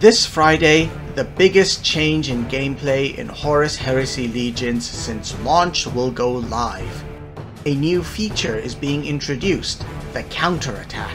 This Friday, the biggest change in gameplay in Horus Heresy Legions since launch will go live. A new feature is being introduced, the counterattack.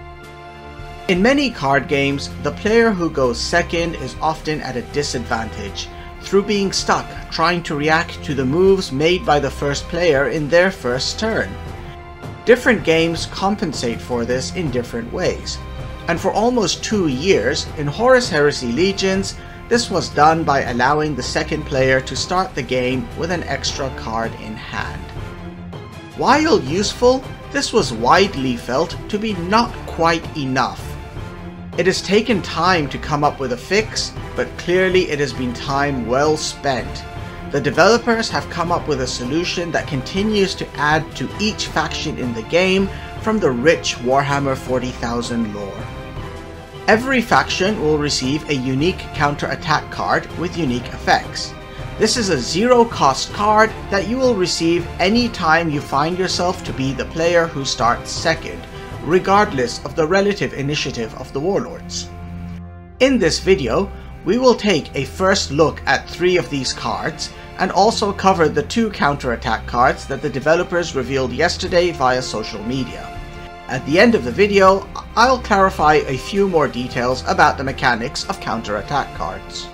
In many card games, the player who goes second is often at a disadvantage, through being stuck trying to react to the moves made by the first player in their first turn. Different games compensate for this in different ways, and for almost 2 years in Horus Heresy Legions, this was done by allowing the second player to start the game with an extra card in hand. While useful, this was widely felt to be not quite enough. It has taken time to come up with a fix, but clearly it has been time well spent. The developers have come up with a solution that continues to add to each faction in the game from the rich Warhammer 40,000 lore. Every faction will receive a unique counter-attack card with unique effects. This is a zero-cost card that you will receive any time you find yourself to be the player who starts second, regardless of the relative initiative of the warlords. In this video, we will take a first look at 3 of these cards and also cover the 2 counterattack cards that the developers revealed yesterday via social media. At the end of the video, I'll clarify a few more details about the mechanics of counterattack cards.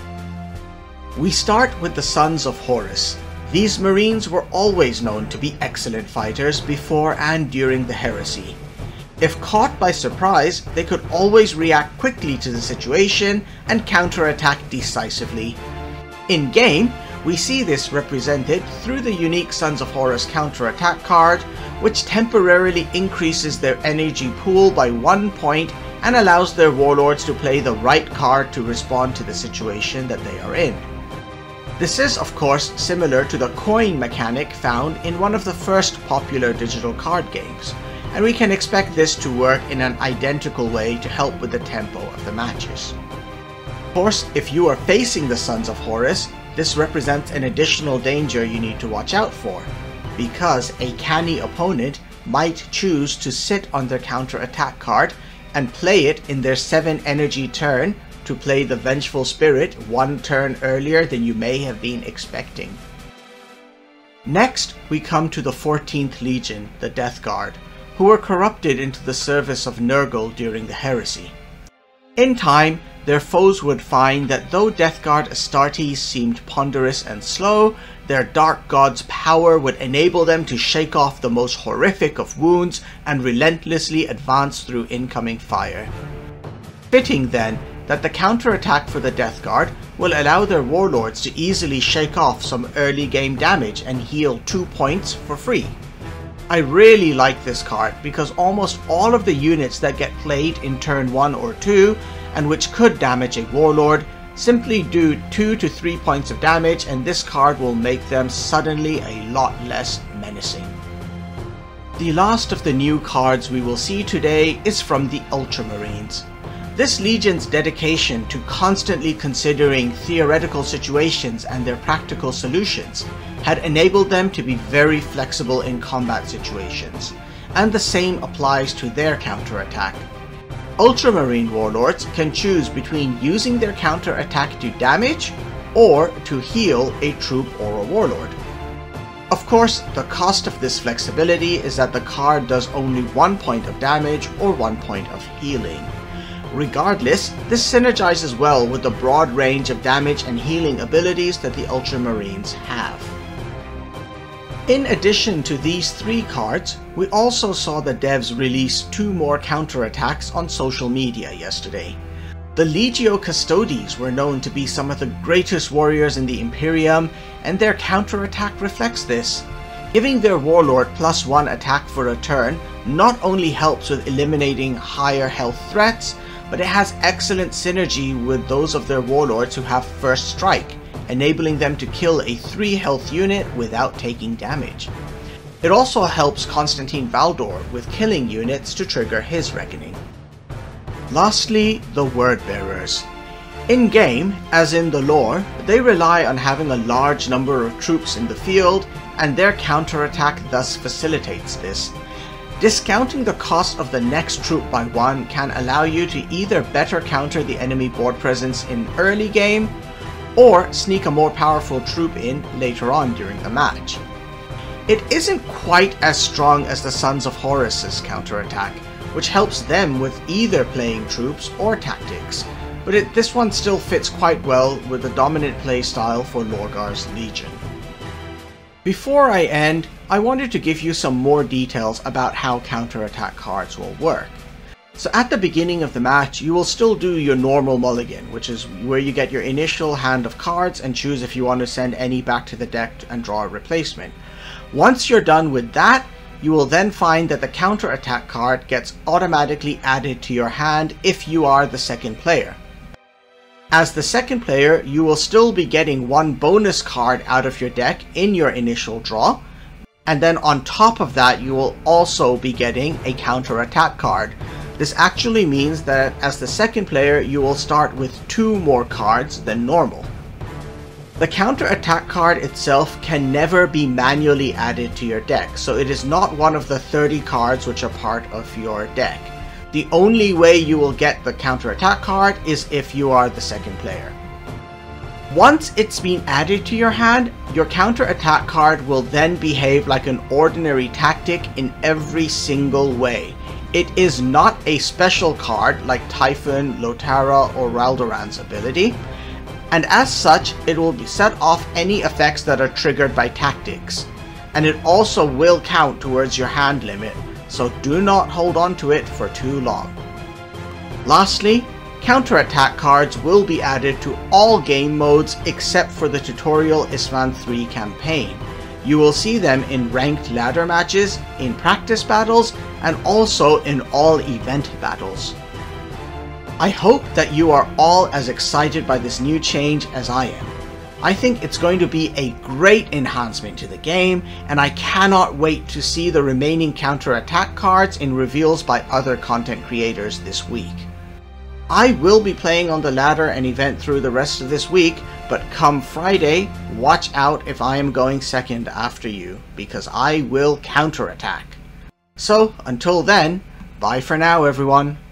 We start with the Sons of Horus. These Marines were always known to be excellent fighters before and during the Heresy. If caught by surprise, they could always react quickly to the situation and counterattack decisively. In game, we see this represented through the unique Sons of Horus counterattack card, which temporarily increases their energy pool by 1 point and allows their warlords to play the right card to respond to the situation that they are in. This is of course similar to the coin mechanic found in one of the first popular digital card games, and we can expect this to work in an identical way to help with the tempo of the matches. Of course, if you are facing the Sons of Horus, this represents an additional danger you need to watch out for, because a canny opponent might choose to sit on their counter-attack card and play it in their 7 energy turn to play the Vengeful Spirit 1 turn earlier than you may have been expecting. Next, we come to the 14th Legion, the Death Guard, who were corrupted into the service of Nurgle during the Heresy. In time, their foes would find that though Death Guard Astartes seemed ponderous and slow, their Dark God's power would enable them to shake off the most horrific of wounds and relentlessly advance through incoming fire. Fitting then that the counterattack for the Death Guard will allow their warlords to easily shake off some early game damage and heal 2 points for free. I really like this card because almost all of the units that get played in turn 1 or 2 and which could damage a warlord simply do 2 to 3 points of damage, and this card will make them suddenly a lot less menacing. The last of the new cards we will see today is from the Ultramarines. This Legion's dedication to constantly considering theoretical situations and their practical solutions had enabled them to be very flexible in combat situations, and the same applies to their counterattack. Ultramarine warlords can choose between using their counterattack to damage or to heal a troop or a warlord. Of course, the cost of this flexibility is that the card does only 1 point of damage or 1 point of healing. Regardless, this synergizes well with the broad range of damage and healing abilities that the Ultramarines have. In addition to these 3 cards, we also saw the devs release 2 more counterattacks on social media yesterday. The Legio Custodes were known to be some of the greatest warriors in the Imperium, and their counterattack reflects this. Giving their warlord +1 attack for a turn not only helps with eliminating higher health threats, but it has excellent synergy with those of their warlords who have first strike, enabling them to kill a 3 health unit without taking damage. It also helps Constantine Valdor with killing units to trigger his reckoning. Lastly, the Wordbearers. In game, as in the lore, they rely on having a large number of troops in the field, and their counterattack thus facilitates this. Discounting the cost of the next troop by 1 can allow you to either better counter the enemy board presence in early game, or sneak a more powerful troop in later on during the match. It isn't quite as strong as the Sons of Horus's counterattack, which helps them with either playing troops or tactics, but this one still fits quite well with the dominant playstyle for Lorgar's Legion. Before I end, I wanted to give you some more details about how counterattack cards will work. So at the beginning of the match, you will still do your normal mulligan, which is where you get your initial hand of cards and choose if you want to send any back to the deck and draw a replacement. Once you're done with that, you will then find that the counterattack card gets automatically added to your hand if you are the second player. As the second player, you will still be getting 1 bonus card out of your deck in your initial draw, and then on top of that you will also be getting a counterattack card. This actually means that as the second player you will start with 2 more cards than normal. The counterattack card itself can never be manually added to your deck, so it is not one of the 30 cards which are part of your deck. The only way you will get the counterattack card is if you are the second player. Once it's been added to your hand, your counterattack card will then behave like an ordinary tactic in every single way. It is not a special card like Typhon, Lotara, or Raldoran's ability, and as such it will set off any effects that are triggered by tactics, and it also will count towards your hand limit, so do not hold on to it for too long. Lastly, counterattack cards will be added to all game modes except for the tutorial Isstvan 3 campaign. You will see them in ranked ladder matches, in practice battles, and also in all event battles. I hope that you are all as excited by this new change as I am. I think it's going to be a great enhancement to the game, and I cannot wait to see the remaining counterattack cards in reveals by other content creators this week. I will be playing on the ladder and event through the rest of this week, but come Friday, watch out if I am going second after you, because I will counterattack. So until then, bye for now everyone.